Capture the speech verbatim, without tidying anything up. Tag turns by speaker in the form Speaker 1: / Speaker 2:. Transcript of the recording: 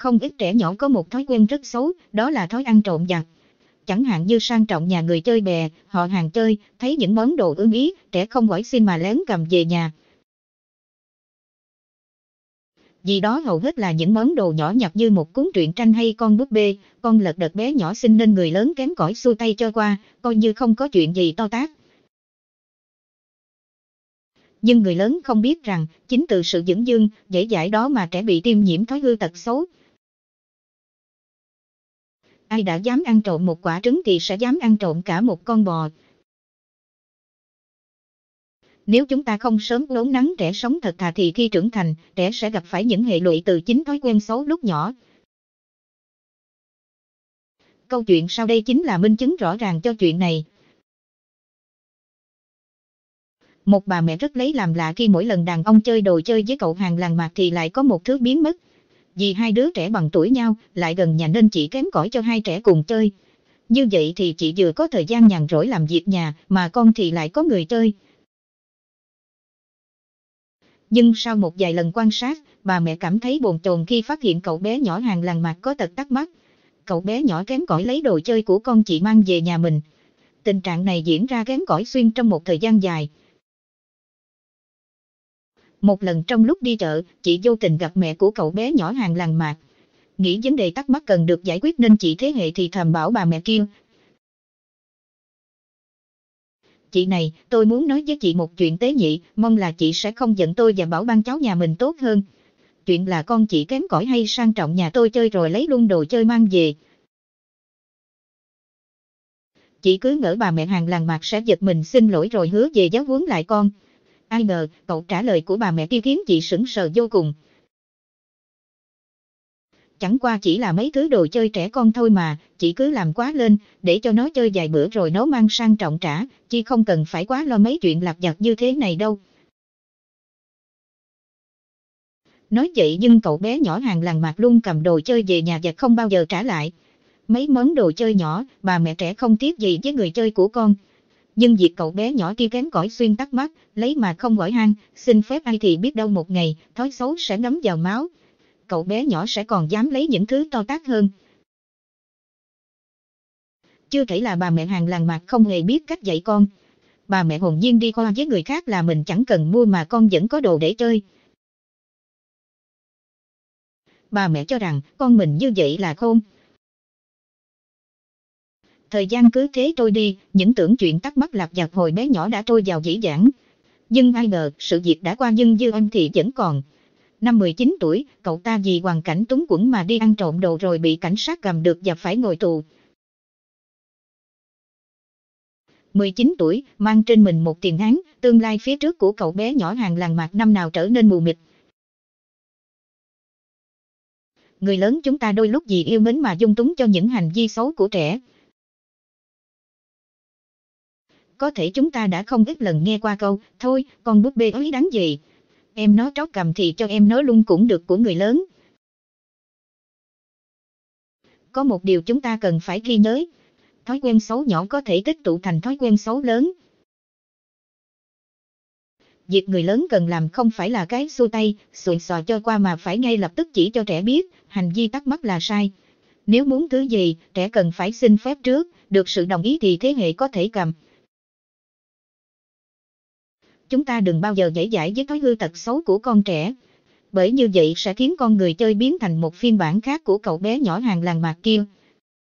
Speaker 1: Không ít trẻ nhỏ có một thói quen rất xấu, đó là thói ăn trộm vặt. Chẳng hạn như sang trọng nhà người chơi bè, họ hàng chơi, thấy những món đồ ưng ý, trẻ không hỏi xin mà lén cầm về nhà. Vì đó hầu hết là những món đồ nhỏ nhặt như một cuốn truyện tranh hay con búp bê, con lật đật bé nhỏ xinh nên người lớn kém cỏi xua tay cho qua, coi như không có chuyện gì to tát. Nhưng người lớn không biết rằng, chính từ sự dửng dưng, dễ dãi đó mà trẻ bị tiêm nhiễm thói hư tật xấu. Ai đã dám ăn trộm một quả trứng thì sẽ dám ăn trộm cả một con bò. Nếu chúng ta không sớm uốn nắn trẻ sống thật thà thì khi trưởng thành, trẻ sẽ gặp phải những hệ lụy từ chính thói quen xấu lúc nhỏ. Câu chuyện sau đây chính là minh chứng rõ ràng cho chuyện này. Một bà mẹ rất lấy làm lạ khi mỗi lần đàn ông chơi đồ chơi với cậu hàng làng mạc thì lại có một thứ biến mất. Vì hai đứa trẻ bằng tuổi nhau, lại gần nhà nên chị kém cỏi cho hai trẻ cùng chơi. Như vậy thì chị vừa có thời gian nhàn rỗi làm việc nhà, mà con thì lại có người chơi. Nhưng sau một vài lần quan sát, bà mẹ cảm thấy bồn chồn khi phát hiện cậu bé nhỏ hàng làng mạc có tật tắc mắt. Cậu bé nhỏ kém cỏi lấy đồ chơi của con chị mang về nhà mình. Tình trạng này diễn ra kém cỏi xuyên trong một thời gian dài. Một lần trong lúc đi chợ, chị vô tình gặp mẹ của cậu bé nhỏ hàng làng mạc. Nghĩ vấn đề tắc mắc cần được giải quyết nên chị thế hệ thì thầm bảo bà mẹ kia. Chị này, tôi muốn nói với chị một chuyện tế nhị, mong là chị sẽ không giận tôi và bảo ban cháu nhà mình tốt hơn. Chuyện là con chị kém cỏi hay sang trọng nhà tôi chơi rồi lấy luôn đồ chơi mang về. Chị cứ ngỡ bà mẹ hàng làng mạc sẽ giật mình xin lỗi rồi hứa về giáo huấn lại con. Ai ngờ, cậu trả lời của bà mẹ kia khiến chị sững sờ vô cùng. Chẳng qua chỉ là mấy thứ đồ chơi trẻ con thôi mà, chị cứ làm quá lên, để cho nó chơi vài bữa rồi nó mang sang trọng trả, chị không cần phải quá lo mấy chuyện lặt vặt như thế này đâu. Nói vậy nhưng cậu bé nhỏ hàng làng mạc luôn cầm đồ chơi về nhà và không bao giờ trả lại. Mấy món đồ chơi nhỏ, bà mẹ trẻ không tiếc gì với người chơi của con. Nhưng việc cậu bé nhỏ kia kém cỏi xuyên tắc mắt, lấy mà không hỏi han, xin phép ai thì biết đâu một ngày, thói xấu sẽ ngấm vào máu. Cậu bé nhỏ sẽ còn dám lấy những thứ to tát hơn. Chưa kể là bà mẹ hàng làng mạc không hề biết cách dạy con. Bà mẹ hồn nhiên đi khoa với người khác là mình chẳng cần mua mà con vẫn có đồ để chơi. Bà mẹ cho rằng con mình như vậy là khôn. Thời gian cứ thế trôi đi, những tưởng chuyện tắc mắc lặt vặt hồi bé nhỏ đã trôi vào dĩ vãng. Nhưng ai ngờ, sự việc đã qua nhưng dư âm thì vẫn còn. Năm mười chín tuổi, cậu ta vì hoàn cảnh túng quẫn mà đi ăn trộm đồ rồi bị cảnh sát cầm được và phải ngồi tù. mười chín tuổi, mang trên mình một tiền án, tương lai phía trước của cậu bé nhỏ hàng làng mạc năm nào trở nên mù mịt. Người lớn chúng ta đôi lúc vì yêu mến mà dung túng cho những hành vi xấu của trẻ. Có thể chúng ta đã không ít lần nghe qua câu, thôi, con búp bê ấy đáng gì. Em nó trót cầm thì cho em nó luôn cũng được của người lớn. Có một điều chúng ta cần phải ghi nhớ. Thói quen xấu nhỏ có thể tích tụ thành thói quen xấu lớn. Việc người lớn cần làm không phải là cái xua tay, xuề xòa cho qua mà phải ngay lập tức chỉ cho trẻ biết, hành vi tắc mắc là sai. Nếu muốn thứ gì, trẻ cần phải xin phép trước, được sự đồng ý thì thế hệ có thể cầm. Chúng ta đừng bao giờ dễ dãi với thói hư tật xấu của con trẻ. Bởi như vậy sẽ khiến con người chơi biến thành một phiên bản khác của cậu bé nhỏ hàng làng mạc kia.